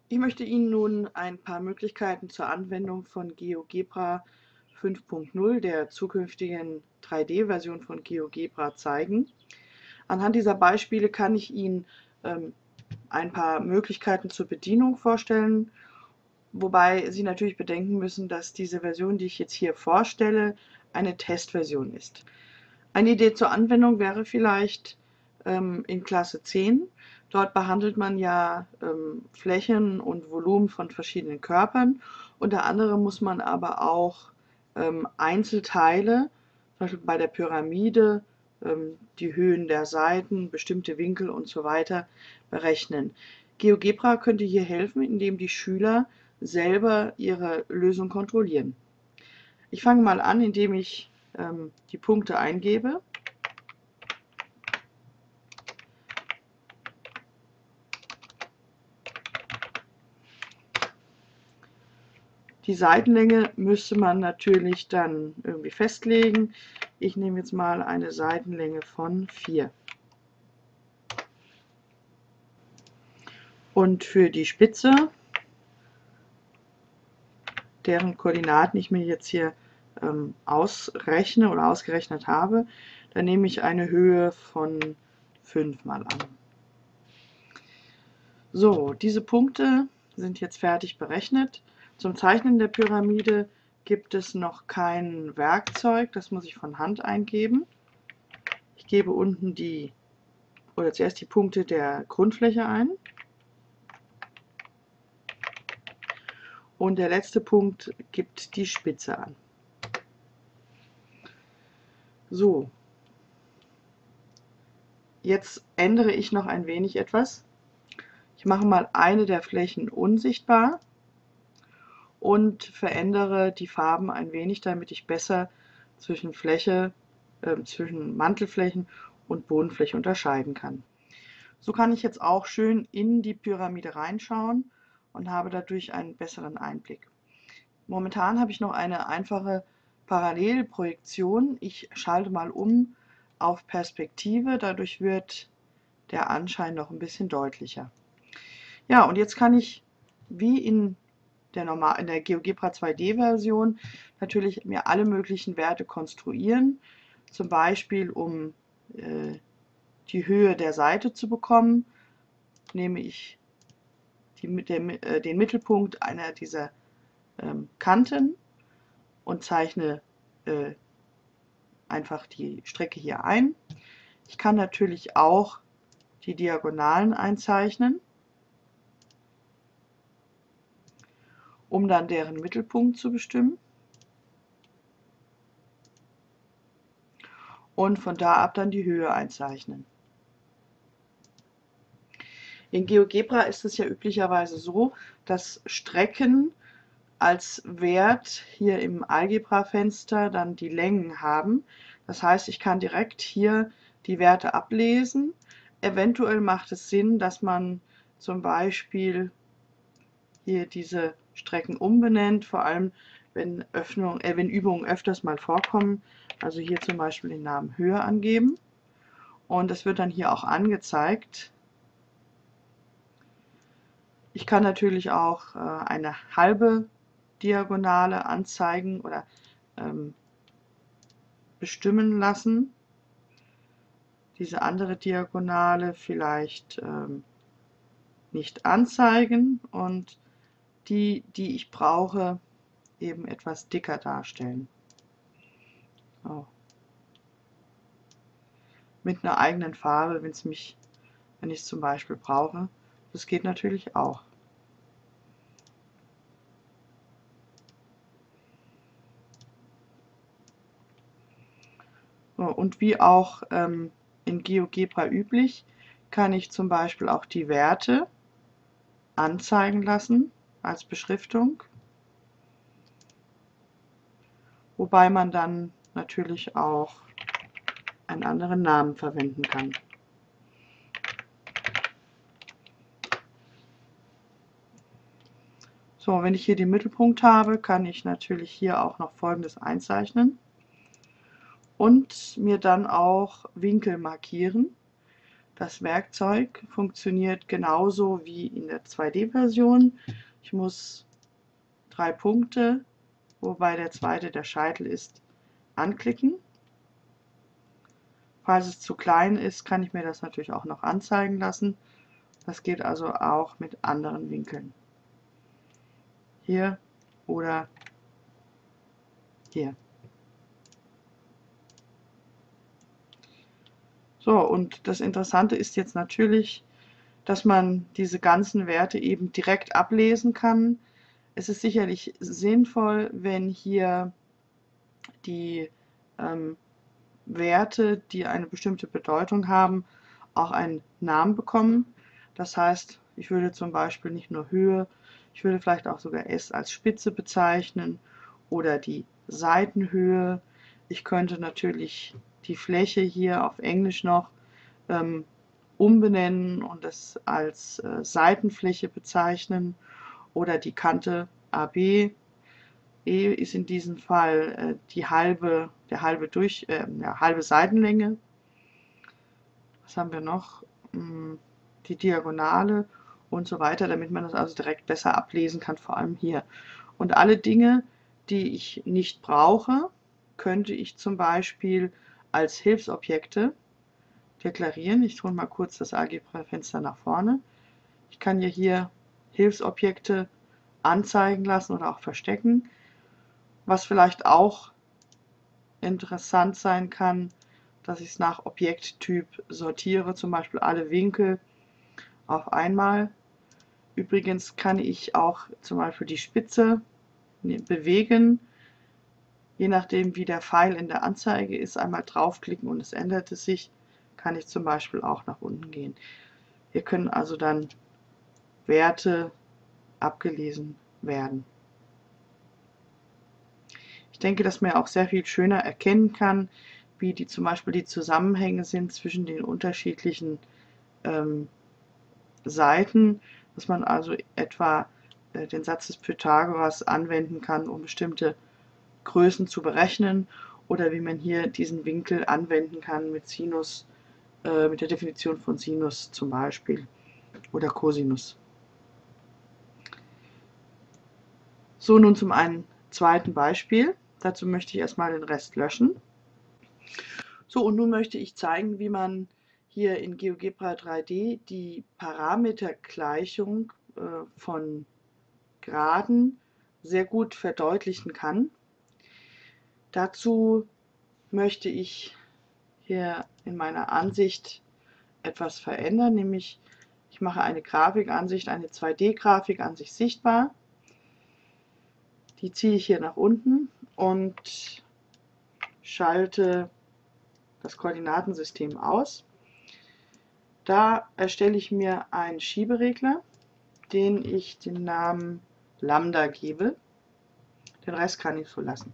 Ich möchte Ihnen nun ein paar Möglichkeiten zur Anwendung von GeoGebra 5.0, der zukünftigen 3D-Version von GeoGebra, zeigen. Anhand dieser Beispiele kann ich Ihnen ein paar Möglichkeiten zur Bedienung vorstellen, wobei Sie natürlich bedenken müssen, dass diese Version, die ich jetzt hier vorstelle, eine Testversion ist. Eine Idee zur Anwendung wäre vielleicht in Klasse 10. Dort behandelt man ja Flächen und Volumen von verschiedenen Körpern. Unter anderem muss man aber auch Einzelteile, zum Beispiel bei der Pyramide, die Höhen der Seiten, bestimmte Winkel und so weiter berechnen. GeoGebra könnte hier helfen, indem die Schüler selber ihre Lösung kontrollieren. Ich fange mal an, indem ich die Punkte eingebe. Die Seitenlänge müsste man natürlich dann irgendwie festlegen. Ich nehme jetzt mal eine Seitenlänge von 4. Und für die Spitze, deren Koordinaten ich mir jetzt hier ausrechne oder ausgerechnet habe, dann nehme ich eine Höhe von 5 mal an. So, diese Punkte sind jetzt fertig berechnet. Zum Zeichnen der Pyramide gibt es noch kein Werkzeug, das muss ich von Hand eingeben. Ich gebe unten zuerst die Punkte der Grundfläche ein. Und der letzte Punkt gibt die Spitze an. So, jetzt ändere ich noch ein wenig etwas. Ich mache mal eine der Flächen unsichtbar und verändere die Farben ein wenig, damit ich besser zwischen zwischen Mantelflächen und Bodenfläche unterscheiden kann. So kann ich jetzt auch schön in die Pyramide reinschauen und habe dadurch einen besseren Einblick. Momentan habe ich noch eine einfache Parallelprojektion. Ich schalte mal um auf Perspektive, dadurch wird der Anschein noch ein bisschen deutlicher. Ja, und jetzt kann ich wie in der GeoGebra 2D-Version natürlich mir alle möglichen Werte konstruieren, zum Beispiel um die Höhe der Seite zu bekommen, nehme ich den Mittelpunkt einer dieser Kanten und zeichne einfach die Strecke hier ein. Ich kann natürlich auch die Diagonalen einzeichnen, um dann deren Mittelpunkt zu bestimmen. Und von da ab dann die Höhe einzeichnen. In GeoGebra ist es ja üblicherweise so, dass Strecken als Wert hier im Algebra-Fenster dann die Längen haben. Das heißt, ich kann direkt hier die Werte ablesen. Eventuell macht es Sinn, dass man zum Beispiel hier diese Strecken umbenennt, vor allem wenn Übungen öfters mal vorkommen. Also hier zum Beispiel den Namen Höhe angeben. Und das wird dann hier auch angezeigt. Ich kann natürlich auch eine halbe Diagonale anzeigen oder bestimmen lassen. Diese andere Diagonale vielleicht nicht anzeigen und die ich brauche, eben etwas dicker darstellen. So. Mit einer eigenen Farbe, wenn ich es zum Beispiel brauche. Das geht natürlich auch. So, und wie auch in GeoGebra üblich, kann ich zum Beispiel auch die Werte anzeigen lassen als Beschriftung, wobei man dann natürlich auch einen anderen Namen verwenden kann. So, wenn ich hier den Mittelpunkt habe, kann ich natürlich hier auch noch Folgendes einzeichnen und mir dann auch Winkel markieren. Das Werkzeug funktioniert genauso wie in der 2D-Version. Ich muss 3 Punkte, wobei der zweite der Scheitel ist, anklicken. Falls es zu klein ist, kann ich mir das natürlich auch noch anzeigen lassen. Das geht also auch mit anderen Winkeln. Hier oder hier. So, und das Interessante ist jetzt natürlich, dass man diese ganzen Werte eben direkt ablesen kann. Es ist sicherlich sinnvoll, wenn hier die Werte, die eine bestimmte Bedeutung haben, auch einen Namen bekommen. Das heißt, ich würde zum Beispiel nicht nur Höhe, ich würde vielleicht auch sogar S als Spitze bezeichnen oder die Seitenhöhe. Ich könnte natürlich die Fläche hier auf Englisch noch umbenennen und es als Seitenfläche bezeichnen oder die Kante AB. E ist in diesem Fall halbe Seitenlänge. Was haben wir noch? Die Diagonale und so weiter, damit man das also direkt besser ablesen kann, vor allem hier. Und alle Dinge, die ich nicht brauche, könnte ich zum Beispiel als Hilfsobjekte deklarieren. Ich tue mal kurz das Algebra-Fenster nach vorne. Ich kann hier Hilfsobjekte anzeigen lassen oder auch verstecken. Was vielleicht auch interessant sein kann, dass ich es nach Objekttyp sortiere, zum Beispiel alle Winkel auf einmal. Übrigens kann ich auch zum Beispiel die Spitze bewegen, je nachdem wie der Pfeil in der Anzeige ist, einmal draufklicken und es ändert es sich, kann ich zum Beispiel auch nach unten gehen. Hier können also dann Werte abgelesen werden. Ich denke, dass man auch sehr viel schöner erkennen kann, wie zum Beispiel die Zusammenhänge sind zwischen den unterschiedlichen Seiten, dass man also etwa den Satz des Pythagoras anwenden kann, um bestimmte Größen zu berechnen, oder wie man hier diesen Winkel anwenden kann mit Sinus, mit der Definition von Sinus zum Beispiel oder Cosinus. So, nun zum einen zweiten Beispiel. Dazu möchte ich erstmal den Rest löschen. So, und nun möchte ich zeigen, wie man hier in GeoGebra 3D die Parametergleichung von Graden sehr gut verdeutlichen kann. Dazu möchte ich hier in meiner Ansicht etwas verändern, nämlich ich mache eine Grafikansicht, eine 2D-Grafikansicht sichtbar. Die ziehe ich hier nach unten und schalte das Koordinatensystem aus. Da erstelle ich mir einen Schieberegler, den ich den Namen Lambda gebe. Den Rest kann ich so lassen.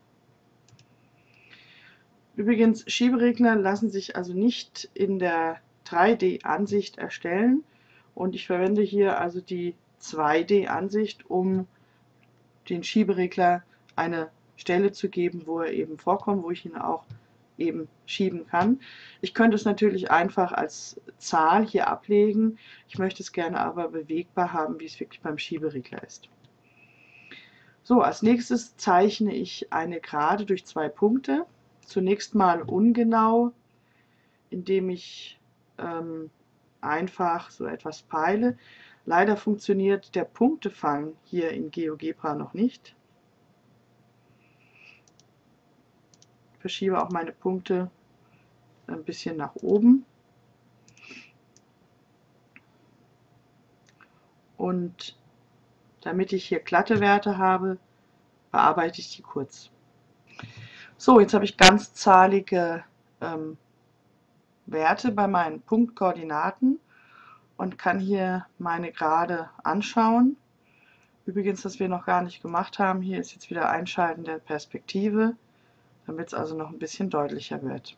Übrigens, Schieberegler lassen sich also nicht in der 3D-Ansicht erstellen und ich verwende hier also die 2D-Ansicht, um den Schieberegler eine Stelle zu geben, wo er eben vorkommt, wo ich ihn auch eben schieben kann. Ich könnte es natürlich einfach als Zahl hier ablegen. Ich möchte es gerne aber bewegbar haben, wie es wirklich beim Schieberegler ist. So, als nächstes zeichne ich eine Gerade durch 2 Punkte. Zunächst mal ungenau, indem ich einfach so etwas peile. Leider funktioniert der Punktefang hier in GeoGebra noch nicht. Ich verschiebe auch meine Punkte ein bisschen nach oben. Und damit ich hier glatte Werte habe, bearbeite ich die kurz. So, jetzt habe ich ganzzahlige Werte bei meinen Punktkoordinaten und kann hier meine Gerade anschauen. Übrigens, was wir noch gar nicht gemacht haben, hier ist jetzt wieder Einschalten der Perspektive, damit es also noch ein bisschen deutlicher wird.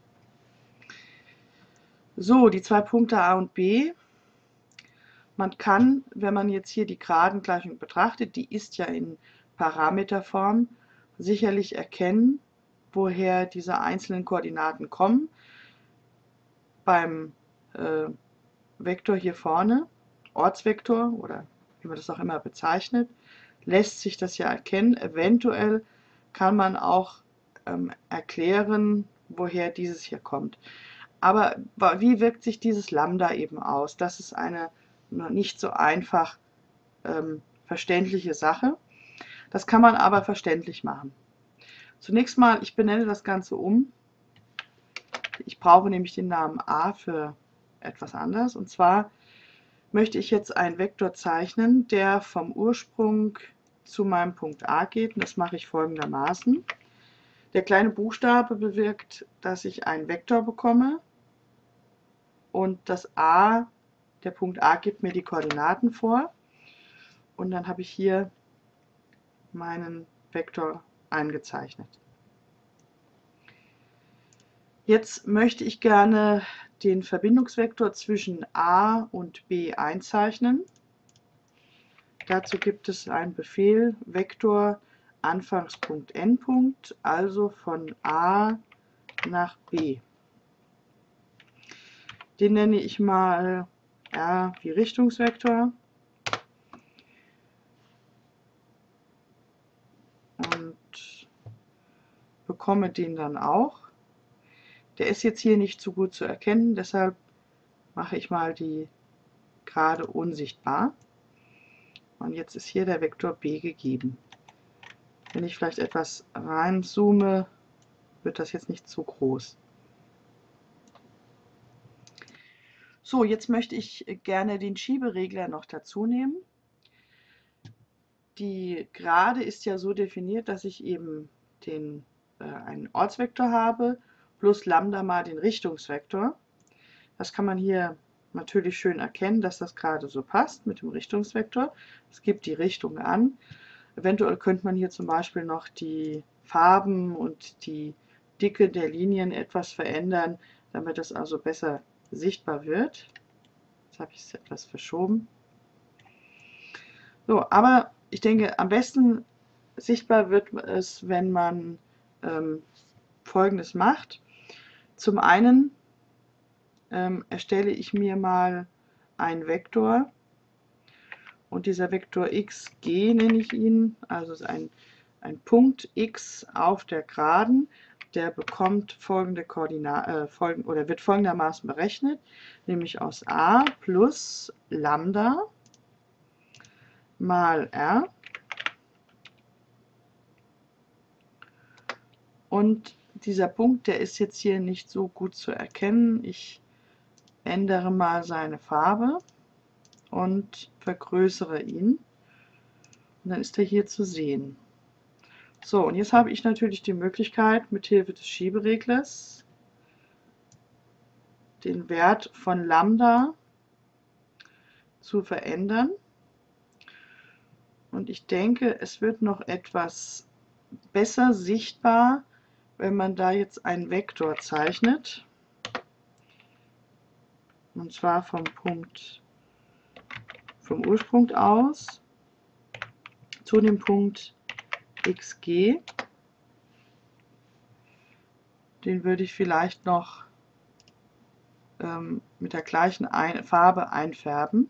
So, die 2 Punkte A und B. Man kann, wenn man jetzt hier die Gradengleichung betrachtet, die ist ja in Parameterform, sicherlich erkennen, woher diese einzelnen Koordinaten kommen. Beim Vektor hier vorne, Ortsvektor oder wie man das auch immer bezeichnet, lässt sich das ja erkennen. Eventuell kann man auch erklären, woher dieses hier kommt. Aber wie wirkt sich dieses Lambda eben aus? Das ist eine noch nicht so einfach verständliche Sache. Das kann man aber verständlich machen. Zunächst mal, ich benenne das Ganze um. Ich brauche nämlich den Namen a für etwas anderes. Und zwar möchte ich jetzt einen Vektor zeichnen, der vom Ursprung zu meinem Punkt a geht. Und das mache ich folgendermaßen. Der kleine Buchstabe bewirkt, dass ich einen Vektor bekomme. Und das a, der Punkt a, gibt mir die Koordinaten vor. Und dann habe ich hier meinen Vektor eingezeichnet. Jetzt möchte ich gerne den Verbindungsvektor zwischen a und b einzeichnen. Dazu gibt es einen Befehl Vektor Anfangspunkt Endpunkt, also von a nach b. Den nenne ich mal r wie Richtungsvektor. Und bekomme den dann auch. Der ist jetzt hier nicht so gut zu erkennen, deshalb mache ich mal die gerade unsichtbar. Und jetzt ist hier der Vektor b gegeben. Wenn ich vielleicht etwas reinzoome, wird das jetzt nicht so groß. So, jetzt möchte ich gerne den Schieberegler noch dazu nehmen. Die Gerade ist ja so definiert, dass ich eben einen Ortsvektor habe, plus Lambda mal den Richtungsvektor. Das kann man hier natürlich schön erkennen, dass das gerade so passt mit dem Richtungsvektor. Es gibt die Richtung an. Eventuell könnte man hier zum Beispiel noch die Farben und die Dicke der Linien etwas verändern, damit es also besser sichtbar wird. Jetzt habe ich es etwas verschoben. So, aber ich denke, am besten sichtbar wird es, wenn man Folgendes macht. Zum einen erstelle ich mir mal einen Vektor und dieser Vektor xg nenne ich ihn, also ist ein Punkt x auf der Geraden, der bekommt folgende Koordinaten, oder wird folgendermaßen berechnet, nämlich aus a plus Lambda mal r und dieser Punkt, der ist jetzt hier nicht so gut zu erkennen. Ich ändere mal seine Farbe und vergrößere ihn. Und dann ist er hier zu sehen. So, und jetzt habe ich natürlich die Möglichkeit, mit Hilfe des Schiebereglers den Wert von Lambda zu verändern. Und ich denke, es wird noch etwas besser sichtbar, wenn man da jetzt einen Vektor zeichnet. Und zwar vom Ursprung aus zu dem Punkt xg. Den würde ich vielleicht noch mit der gleichen Farbe einfärben.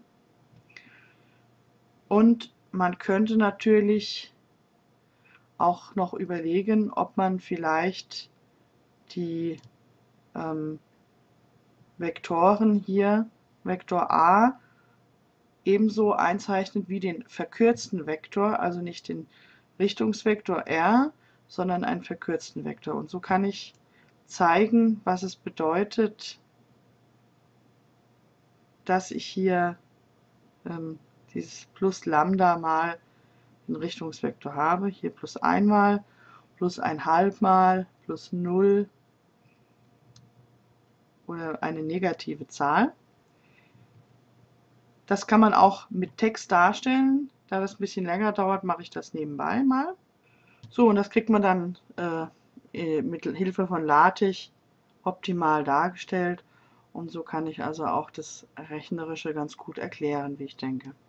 Und man könnte natürlich auch noch überlegen, ob man vielleicht die Vektoren hier, Vektor a, ebenso einzeichnet wie den verkürzten Vektor, also nicht den Richtungsvektor r, sondern einen verkürzten Vektor. Und so kann ich zeigen, was es bedeutet, dass ich hier dieses plus Lambda mal den Richtungsvektor habe. Hier plus einmal, plus ein halbmal, plus 0 oder eine negative Zahl. Das kann man auch mit Text darstellen. Da das ein bisschen länger dauert, mache ich das nebenbei mal. So, und das kriegt man dann mit Hilfe von LaTeX optimal dargestellt. Und so kann ich also auch das Rechnerische ganz gut erklären, wie ich denke.